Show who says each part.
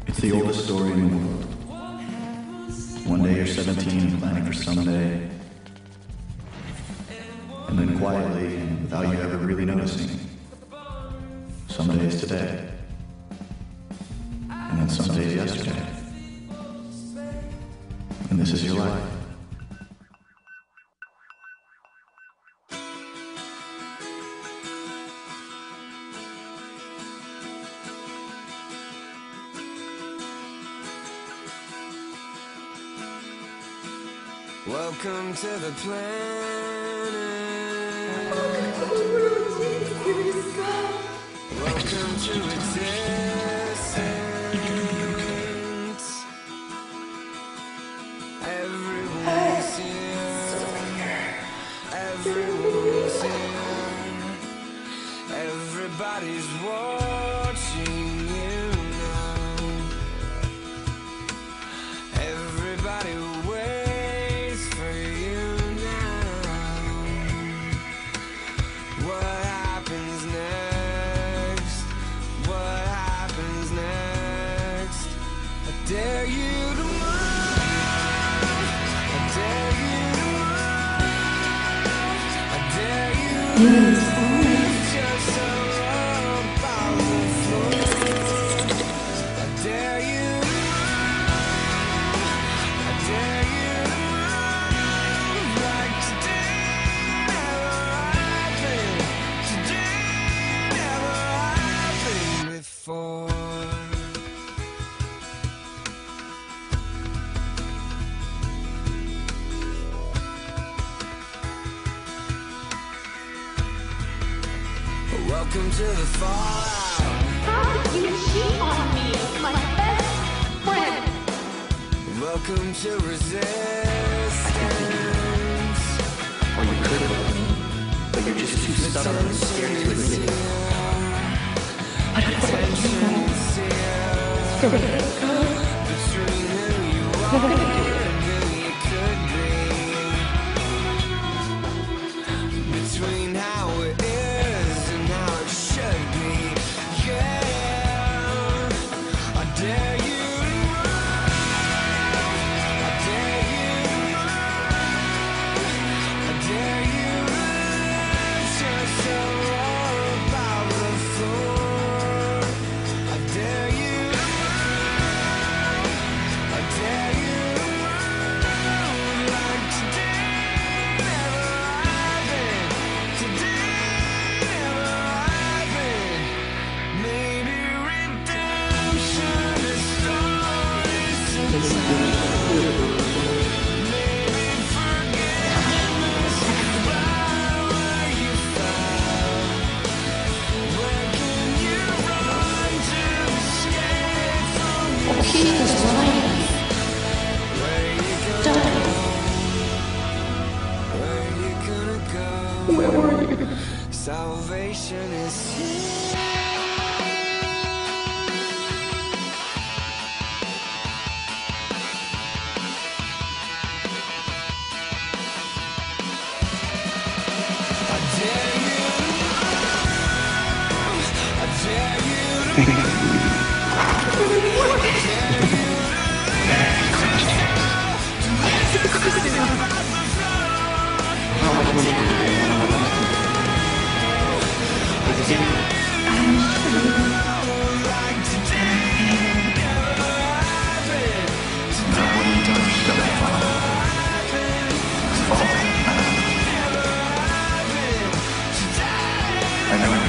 Speaker 1: It's the oldest story in the world. One day you're 17 and planning for someday, and then quietly, and without you ever really noticing, someday is today, and then someday is yesterday, and this is your life.
Speaker 2: Welcome to the planet. Welcome to existence. Everyone's here. Everyone's here. Everybody's watching you now. Everybody waits for you now. What happens next? What happens next? I dare you to move. I dare you to move. I dare you to move. Just so up on the floor. I dare you to move. I dare you to move like today never happened. Today never happened before. Welcome to the fallout.
Speaker 3: How did you cheat on me, my best friend?
Speaker 2: Welcome to resistance.
Speaker 1: Or you could love me, but you're just too stubborn and scared to admit it. But I don't want you know. So we're gonna go.
Speaker 2: Between who you
Speaker 1: We're
Speaker 2: are
Speaker 1: gonna do it.
Speaker 2: and who you could be. Between how it is and how it should be. Yeah, I dare you to move. I dare you to move. I dare you to move. Just so up out the floor. I dare you to move. I dare you to move like today never happened. Today never happened. Maybe redemption is starting sometime. Maybe forgiveness is right where you fell. Where can you run to escape from
Speaker 3: He was lying.
Speaker 2: where you gonna
Speaker 3: Done.
Speaker 2: Where you gonna go?
Speaker 3: Where were you?
Speaker 2: Salvation is here. I dare you to move. I dare you to move. Like today never happened. Never happened. Today
Speaker 1: I know